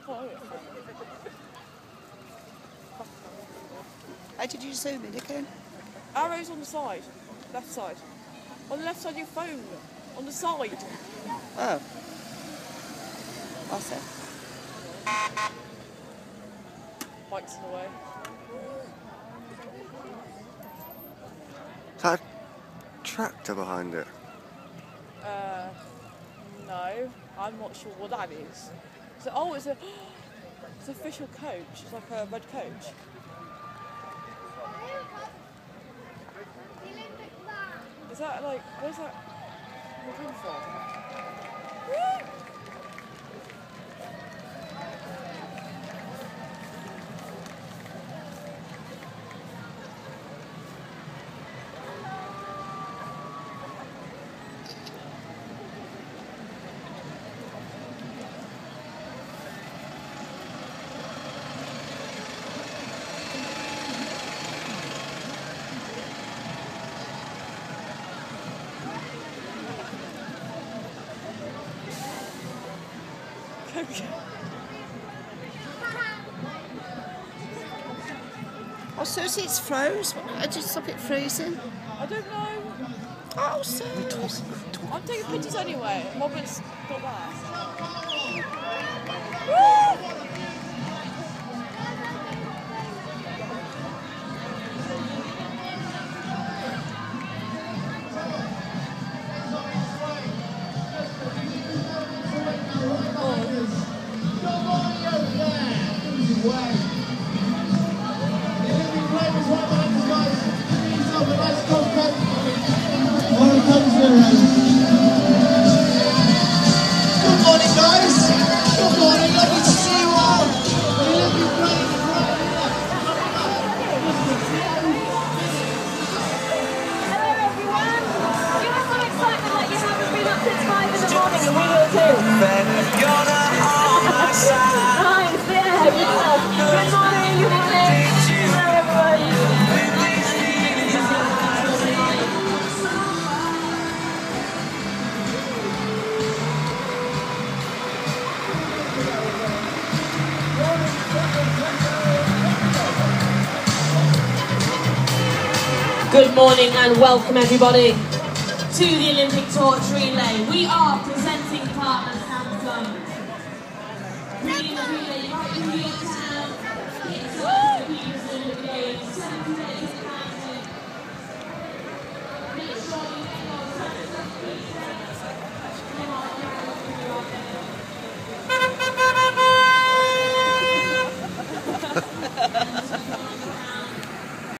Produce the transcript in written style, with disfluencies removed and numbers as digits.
How did you zoom in again? Arrows on the side. Left side. On the left side of your phone. On the side. Oh. That's it. Bikes in the way. Is that a tractor behind it? No. I'm not sure what that is. So, oh, it's an official coach. It's like a red coach. Is that like, where's that come from? Oh, Susie, it's froze. I just stop it freezing. I don't know. Oh, Susie. I'm taking pictures anyway. Robert's got that. Good morning, guys. Good morning. Lovely to see you all. Hello, everyone. You have some excitement like you haven't been up since 5 in the morning, and we will too. Nice, yeah, good stuff. Good morning, good morning. Hello, everybody. Good morning and welcome everybody to the Olympic Torch Relay. We are presenting partner Samsung. Reading the relay, you might be here in town. It's the Peter's Olympic Games, 7 days in Hampton. Make sure you get your Samsung Peter's. Come on, you're out there.